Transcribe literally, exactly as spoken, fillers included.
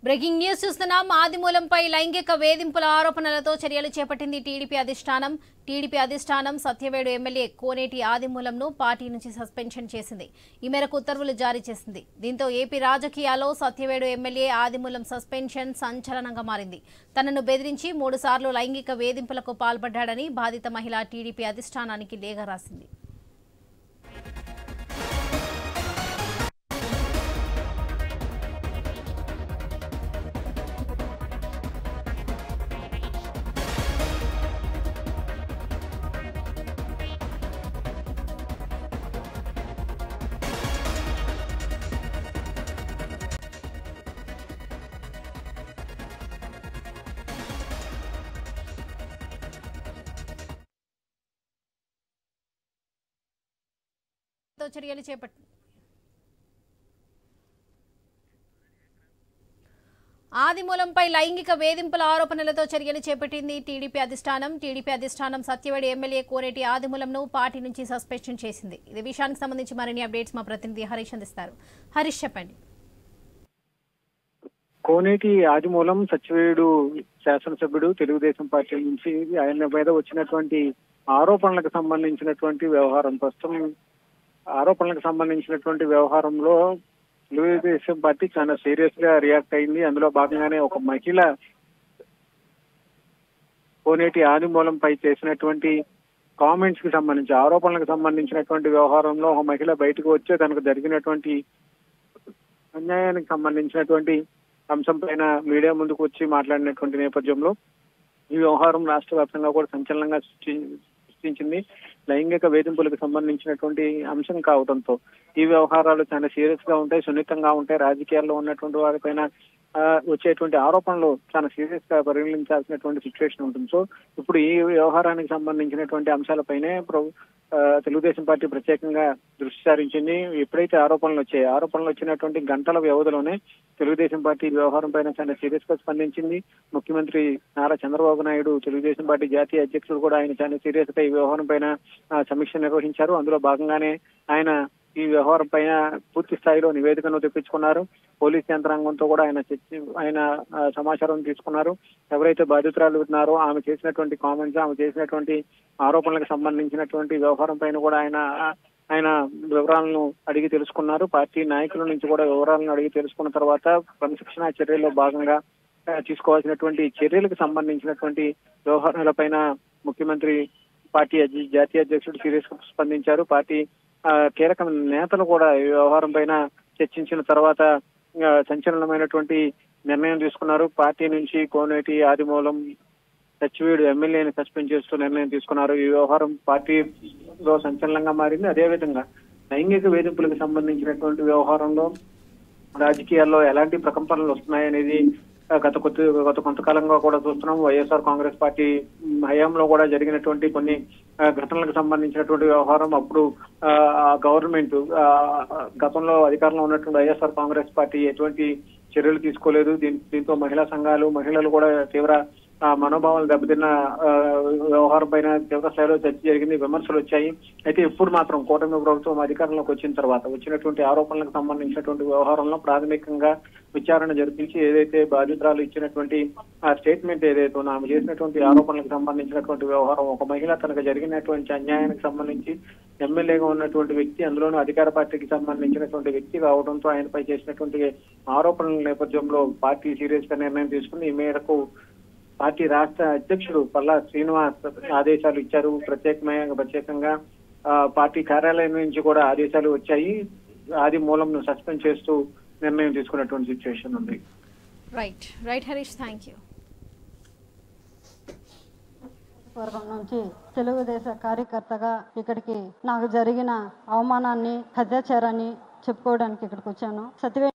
Breaking news చూస్తున్నాం. ఆదిమూలంపై లైంగిక వేధింపుల ఆరోపణలతో చర్యలు చేపట్టింది టీడీపీ అధిష్టానం. టీడీపీ అధిష్టానం సత్యవేడు ఎమ్మెల్యే కోనేటి ఆదిమూలంను పార్టీ నుంచి సస్పెన్షన్ చేసింది. ఈ మేరకు ఉత్తర్వులు జారీ చేసింది. దీంతో ఏపీ రాజకీయాల్లో సత్యవేడు ఎమ్మెల్యే ఆదిమూలం సస్పెన్షన్ సంచలనంగా మారింది. తనను బెదిరించి మూడు సార్లు లైంగిక వేధింపులకు పాల్పడ్డాడని బాధిత మహిళ టీడీపీ అధిష్టానానికి లేఖ రాసింది. చర్యలు చేపట్టింది. ఆదిమూలంపై లైంగిక వేధింపుల ఆరోపణలతో చర్యలు చేపట్టింది టీడీపీ అధిష్టానం. టీడీపీ అధిష్టానం సత్యవేడు ఎమ్మెల్యే కోనేటి ఆదిమూలంను పార్టీ నుంచి సస్పెన్షన్ చేసింది. ఇదే విషయానికి సంబంధించి మరిన్ని అప్డేట్స్ మా ప్రతినిధి హరీష్ అందిస్తారు. హరీష్, చెప్పండి. కోనేటి ఆదిమూలం సత్యవేడు శాసనసభ్యుడు, తెలుగుదేశం పార్టీ నుంచి ఆయన మీద వచ్చినటువంటి ఆరోపణలకు సంబంధించినటువంటి వ్యవహారం ప్రస్తుతం ఆరోపణలకు సంబంధించినటువంటి వ్యవహారంలో తెలుగుదేశం పార్టీ చాలా సీరియస్ గా రియాక్ట్ అయింది. అందులో భాగంగానే ఒక మహిళ కోనేటి ఆదిమూలంపై చేసినటువంటి కామెంట్స్ కి సంబంధించి ఆరోపణలకు సంబంధించినటువంటి వ్యవహారంలో ఒక మహిళ బయటకు వచ్చే తనకు జరిగినటువంటి అన్యాయానికి సంబంధించినటువంటి అంశం పైన మీడియా ముందుకు వచ్చి మాట్లాడినటువంటి నేపథ్యంలో ఈ వ్యవహారం రాష్ట్ర వ్యాప్తంగా కూడా సంచలనంగా సృష్టించింది. లైంగిక వేధింపులకు సంబంధించినటువంటి అంశం కావడంతో ఈ వ్యవహారాలు చాలా సీరియస్ గా ఉంటాయి, సున్నితంగా ఉంటాయి. రాజకీయాల్లో ఉన్నటువంటి వారిపైన వచ్చేటువంటి ఆరోపణలు చాలా సీరియస్ గా పరిగణించాల్సినటువంటి సిచ్యువేషన్ ఉంటుంది. సో ఇప్పుడు ఈ వ్యవహారానికి సంబంధించినటువంటి అంశాలపైనే తెలుగుదేశం పార్టీ ప్రత్యేకంగా దృష్టి సారించింది. ఎప్పుడైతే ఆరోపణలు వచ్చాయి ఆరోపణలు వచ్చినటువంటి గంటల వ్యవధిలోనే తెలుగుదేశం పార్టీ వ్యవహారం పైన చాలా సీరియస్ గా స్పందించింది. ముఖ్యమంత్రి నారా చంద్రబాబు నాయుడు, తెలుగుదేశం పార్టీ జాతీయ అధ్యక్షుడు కూడా ఆయన చాలా సీరియస్ గా ఈ వ్యవహారం పైన సమీక్ష నిర్వహించారు. అందులో భాగంగానే ఆయన ఈ వ్యవహారం పైన పూర్తి స్థాయిలో నివేదికను తెప్పించుకున్నారు. పోలీస్ యంత్రాంగంతో కూడా ఆయన ఆయన సమాచారం తీసుకున్నారు. ఎవరైతే బాధితురాలు ఉన్నారో ఆమె చేసినటువంటి కామెంట్స్, ఆమె చేసినటువంటి ఆరోపణలకు సంబంధించినటువంటి వ్యవహారం పైన కూడా ఆయన ఆయన వివరాలను అడిగి తెలుసుకున్నారు. పార్టీ నాయకుల నుంచి కూడా వివరాలను అడిగి తెలుసుకున్న తర్వాత క్రమశిక్షణా చర్యల్లో భాగంగా తీసుకోవాల్సినటువంటి చర్యలకు సంబంధించినటువంటి వ్యవహారాలపైన ముఖ్యమంత్రి, పార్టీ జాతీయ అధ్యక్షుడు సీరియస్ గా స్పందించారు. పార్టీ కీలక నేతలు కూడా ఈ వ్యవహారం పైన చర్చించిన తర్వాత సంచలనమైనటువంటి నిర్ణయం తీసుకున్నారు. పార్టీ నుంచి కోనేటి ఆదిమూలం సత్యవేడు ఎమ్మెల్యేని సస్పెండ్ చేస్తూ నిర్ణయం తీసుకున్నారు. ఈ వ్యవహారం పార్టీలో సంచలనంగా మారింది. అదేవిధంగా లైంగిక వేధింపులకు సంబంధించినటువంటి వ్యవహారంలో రాజకీయాల్లో ఎలాంటి ప్రకంపనలు వస్తున్నాయనేది గత కొద్ది గత కొంతకాలంగా కూడా చూస్తున్నాం. వైఎస్ఆర్ కాంగ్రెస్ పార్టీ హయాంలో కూడా జరిగినటువంటి కొన్ని ఘటనలకు సంబంధించినటువంటి వ్యవహారం అప్పుడు గవర్నమెంట్ గతంలో అధికారంలో ఉన్నటువంటి వైఎస్ఆర్ కాంగ్రెస్ పార్టీ ఎటువంటి చర్యలు తీసుకోలేదు. దీంతో మహిళా సంఘాలు, మహిళలు కూడా తీవ్ర మనోభావాలు దెబ్బతిన్న వ్యవహారం పైన తీవ్ర స్థాయిలో చర్చ జరిగింది, విమర్శలు వచ్చాయి. అయితే ఇప్పుడు మాత్రం కూటమి ప్రభుత్వం అధికారంలోకి వచ్చిన తర్వాత వచ్చినటువంటి ఆరోపణలకు సంబంధించినటువంటి వ్యవహారంలో ప్రాథమికంగా విచారణ జరిపించి ఏదైతే బాధితురాలు ఇచ్చినటువంటి ఆ స్టేట్మెంట్ ఏదైతే ఆమె చేసినటువంటి ఆరోపణలకు సంబంధించినటువంటి వ్యవహారం, ఒక మహిళ తనకు జరిగినటువంటి అన్యాయానికి సంబంధించి ఎమ్మెల్యేగా ఉన్నటువంటి వ్యక్తి, అందులోనూ అధికార పార్టీకి సంబంధించినటువంటి వ్యక్తి కావడంతో ఆయనపై చేసినటువంటి ఆరోపణల నేపథ్యంలో పార్టీ సీరియస్ గా నిర్ణయం తీసుకుని ఈ మేరకు పార్టీ రాష్ట్ర అధ్యక్షుడు పల్లా శ్రీనివాస్ ఆదేశాలు ఇచ్చారు. ప్రత్యేకమైన ప్రత్యేకంగా పార్టీ కార్యాలయం నుంచి కూడా ఆదేశాలు వచ్చాయి. ఆది మూలంను సస్పెండ్ చేస్తూ నిర్ణయం తీసుకున్నటువంటి సిచ్యువేషన్ ఉంది. Right right Harish, thank you. వర్గం నుంచి తెలుగుదేశ కార్యకర్తగా ఇక్కడికి నాకు జరిగిన అవమానాన్ని, అత్యాచారాన్ని చెప్పుకోవడానికి ఇక్కడికి వచ్చాను. సత్యవేడు